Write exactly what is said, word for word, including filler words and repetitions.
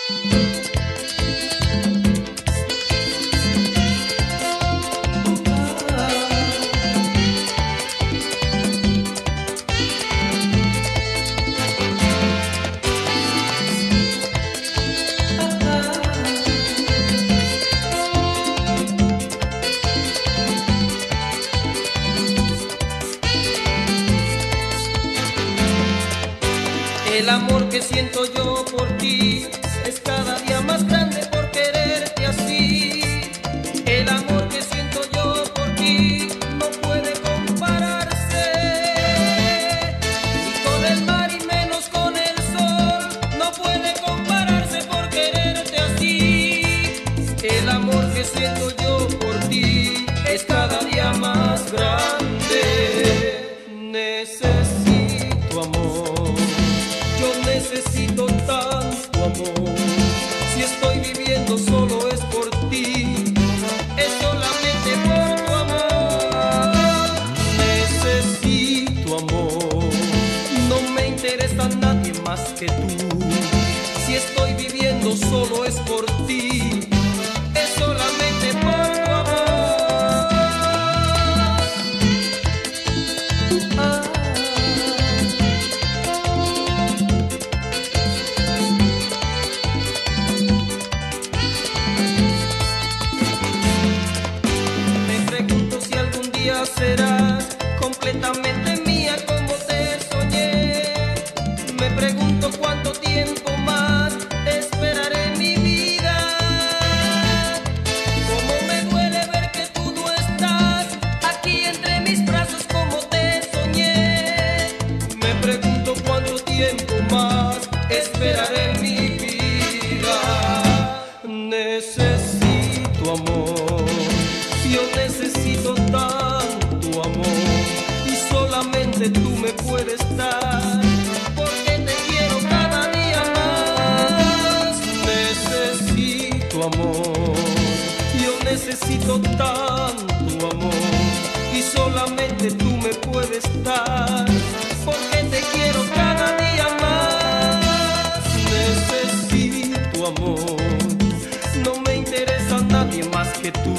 El amor que siento yo por ti es cada día más grande por quererte así. El amor que siento yo por ti no puede compararse ni con el mar y menos con el sol. No puede compararse por quererte así. El amor que siento yo por ti es cada día más grande. Necesito amor. Yo necesito tanto amor. Si estoy viviendo solo es por ti, es solamente por tu amor. Necesito amor. No me interesa nadie más que tú. Si estoy viviendo solo es por ti, es solamente por tu amor. Ah. Serás completamente mía como te soñé. Me pregunto cuánto tiempo más esperaré en mi vida. Cómo me duele ver que tú no estás aquí entre mis brazos como te soñé. Me pregunto cuánto tiempo más esperaré en mi vida. Necesito amor. Yo necesito tanto amor y solamente tú me puedes dar, porque te quiero cada día más. Necesito amor, yo necesito tanto amor y solamente tú me puedes dar, porque te quiero cada día más. Necesito amor, no me interesa nadie más que tú.